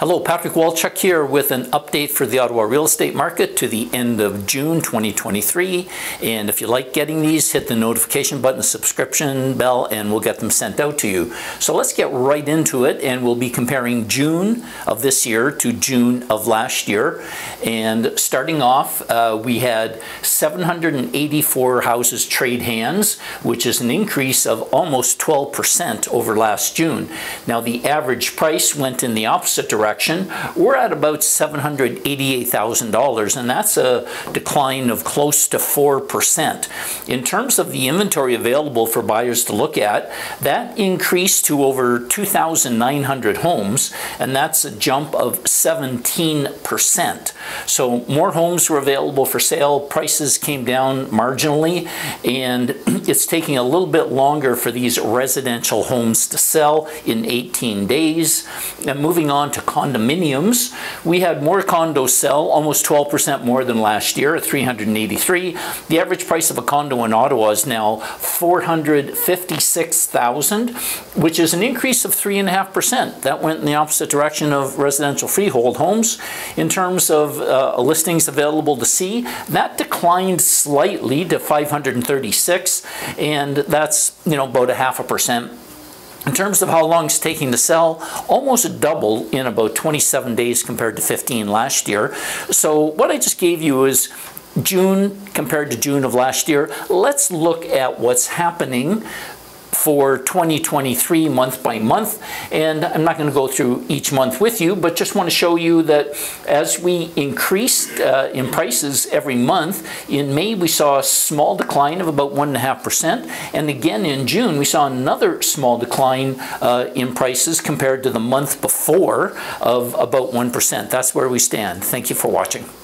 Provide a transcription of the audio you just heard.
Hello, Patrick Walchuk here with an update for the Ottawa Real Estate Market to the end of June 2023. And if you like getting these, hit the notification button, the subscription bell, and we'll get them sent out to you. So let's get right into it, and we'll be comparing June of this year to June of last year. And starting off, we had 784 houses trade hands, which is an increase of almost 12% over last June. Now, the average price went in the opposite direction. We're at about $788,000, and that's a decline of close to 4%. In terms of the inventory available for buyers to look at, that increased to over 2,900 homes, and that's a jump of 17%. So more homes were available for sale, prices came down marginally, and it's taking a little bit longer for these residential homes to sell in 18 days. And moving on to condominiums, we had more condos sell, almost 12% more than last year at 383. The average price of a condo in Ottawa is now $456,000, which is an increase of 3.5%. That went in the opposite direction of residential freehold homes. In terms of listings available to see, that declined slightly to 536, and that's about 0.5%. In terms of how long it's taking to sell, almost double in about 27 days compared to 15 last year. So what I just gave you is June compared to June of last year. Let's look at what's happening for 2023 month by month, and I'm not going to go through each month with you, but just want to show you that as we increased in prices every month, in May we saw a small decline of about 1.5%, and again in June we saw another small decline in prices compared to the month before of about 1%. That's where we stand. Thank you for watching.